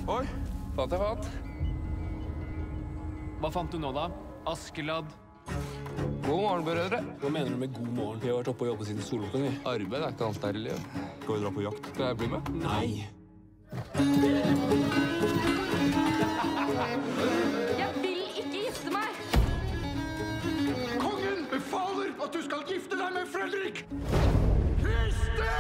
Oi, fant jeg fatt. Hva fant du nå, da? Askeladd? God morgen, brødre. Hva mener du med god morgen? Vi har vært oppe og jobbet siden soloppgang. Arbeid er ikke alt her i livet. Skal vi dra på jakt? Skal jeg bli med? Nei! Jeg vil ikke gifte meg! Kongen befaler at du skal gifte deg med Fredrik! Kristin!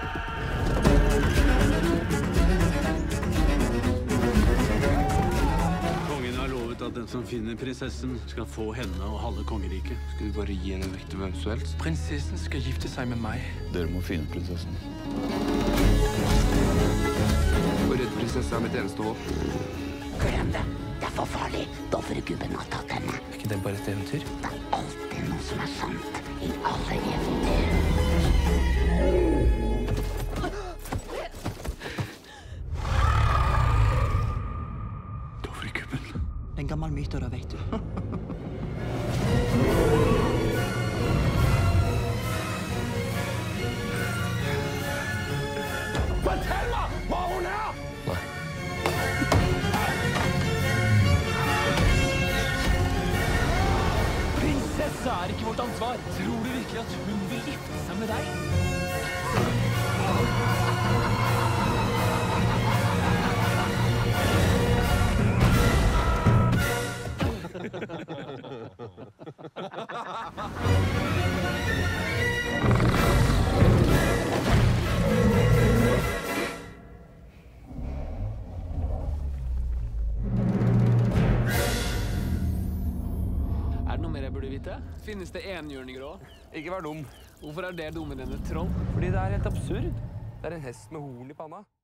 Kongen har lovet at den som finner prinsessen, skal få henne og halve kongeriket. Skal vi bare gi henne vekk til hvem som helst? Prinsessen skal gifte seg med meg. Dere må finne prinsessen. Å redde prinsesse er mitt eneste håp. Glem det. Det er for farlig. Dovregubben har tatt henne. Er ikke det bare et eventyr? Det er alltid noe som er sant i alle eventyr. Dovregubben. En gammel myte, da, vet du. Fortell meg hva hun er! Nei. Prinsesse er ikke vårt ansvar. Tror du virkelig at hun vil gifte seg med deg? Er det noe mer jeg burde vite? Finnes det enhjørninger også? Ikke vær dum. Hvorfor er det dummere enn et troll? Fordi det er helt absurd. Det er en hest med horn i panna.